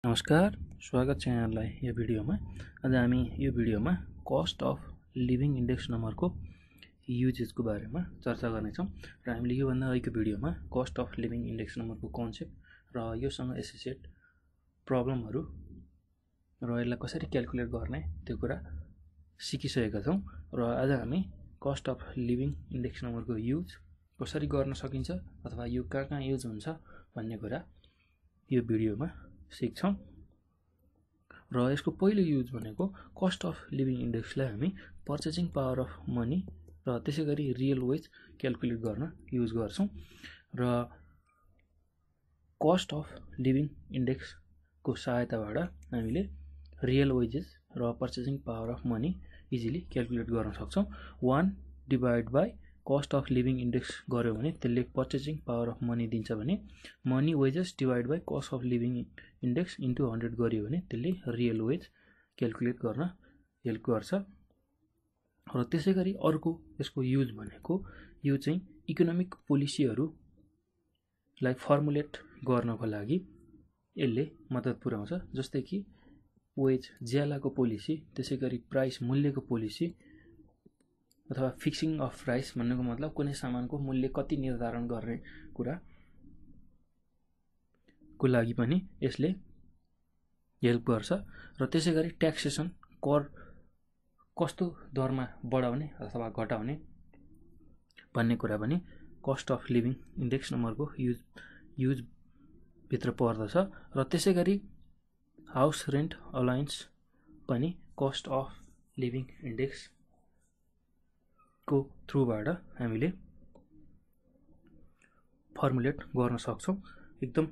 नमस्कार, स्वागत छ यहाँलाई यो भिडियोमा। आज हामी यो भिडियोमा कस्ट अफ लिभिङ इन्डेक्स नम्बरको युजेसको बारेमा चर्चा गर्नेछौँ र हामीले योभन्दा अगाडिको भिडियोमा कस्ट अफ लिभिङ इन्डेक्स नम्बरको कन्सेप्ट र योसँग एसोसिएट प्रब्लमहरू र यसलाई कसरी क्याल्कुलेट गर्ने त्यो कुरा सिकिसकेका छौँ र आज हामी कस्ट अफ लिभिङ इन्डेक्स नम्बरको युज कसरी गर्न सकिन्छ अथवा यो कहाँ युज हुन्छ भन्ने कुरा यो भिडियोमा सिक्छौँ। र यसको पहिलो युज भनेको कस्ट अफ लिभिङ इन्डेक्सलाई हामी पर्चेसिङ पावर अफ मनी र त्यसै गरी रियल वेज क्याल्कुलेट गर्न युज गर्छौँ र कस्ट अफ लिभिङ इन्डेक्सको सहायताबाट हामीले रियल वेजेस र purchasing power of money easily calculate गर्न सक्छौँ। 1 divide by cost of living index गऱ्यो भने त्यसले पर्चेसिङ पावर अफ मनी दिन्छ भने money wages divide by cost of living index into 100 गरियो भने त्यसले रियल वेज क्याल्कुलेट गर्न हेल्प गर्छ। र त्यसै गरी अर्को यसको युज भनेको यो चाहिँ इकोनोमिक पोलिसीहरूलाई फर्मुलेट गर्नको लागि यसले मद्दत पुर्याउँछ। जस्तै कि वेज ज्यालाको पोलिसी, त्यसै गरी प्राइस मूल्यको पोलिसी अथवा फिक्सिङ अफ प्राइस भन्नुको मतलब कुनै सामानको मूल्य कति निर्धारण गर्ने कुरा को लागि पनि यसले हेल्प गर्छ। र त्यसै गरी ट्याक्सेसन कर कस्तो दरमा बढाउने अथवा घटाउने भन्ने कुरा पनि कस्ट अफ लिभिङ इन्डेक्स नम्बरको युज भित्र पर्दछ। र त्यसै गरी हाउस रेन्ट अलाउन्स पनि कस्ट अफ लिभिङ इन्डेक्स को थ्रुबाट हामीले फर्मुलेट गर्न सक्छौँ। एकदम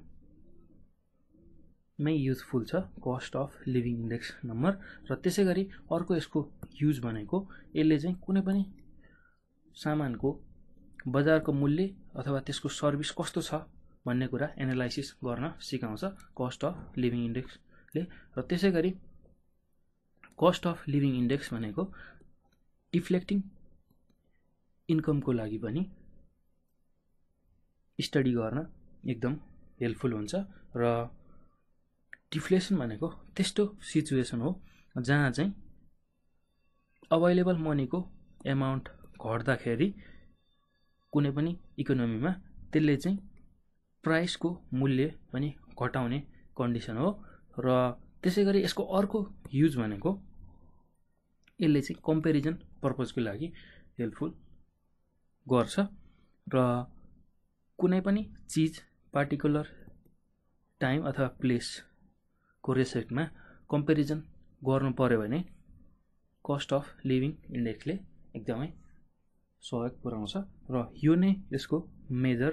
युजफुल छ cost of living index number. र त्यसै गरी अर्को यसको युज भनेको यसले चाहिँ कुनै पनि सामानको बजारको मूल्य अथवा त्यसको सर्भिस कस्तो छ भन्ने कुरा एनालाइसिस गर्न सिकाउँछ कस्ट अफ लिभिङ इन्डेक्सले। र त्यसै गरी कस्ट अफ लिभिङ इन्डेक्स भनेको डिफ्लेक्टिङ इन्कमको लागि पनि स्टडी गर्न एकदम हेल्पफुल हुन्छ। र डिफ्लेसन भनेको त्यस्तो सिचुएसन हो जहाँ चाहिँ अभाइलेबल मनीको एमाउन्ट घट्दाखेरि कुनै पनि इकोनोमीमा त्यसले चाहिँ प्राइसको मूल्य पनि घटाउने कन्डिसन हो। र त्यसै गरी यसको अर्को युज भनेको यसले चाहिँ कम्पेरिजन पर्पजको लागि हेल्पफुल गर्छ। र कुनै पनि चिज पार्टिकुलर टाइम अथवा प्लेसको रेस्पेक्टमा कम्पेरिजन गर्नु पर्यो भने कस्ट अफ लिभिङ इन्डेक्सले एकदमै सहयोग पुर्याउँछ। र यो नै यसको मेजर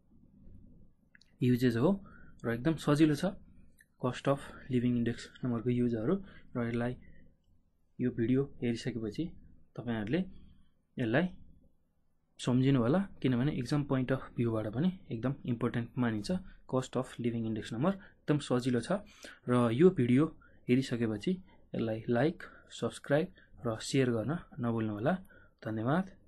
युजेस हो र एकदम सजिलो छ कस्ट अफ लिभिङ इन्डेक्स नम्बरको युजहरू। र यसलाई यो भिडियो हेरिसकेपछि तपाईँहरूले यसलाई सम्झिनु होला, किनभने एक्जाम पोइन्ट अफ भ्यूबाट पनि एकदम इम्पोर्टेन्ट मानिन्छ cost of living index number. एकदम सजिलो छ र यो भिडियो हेरिसकेपछि यसलाई लाइक, सब्सक्राइब र सेयर गर्न नभुल्नु होला। धन्यवाद।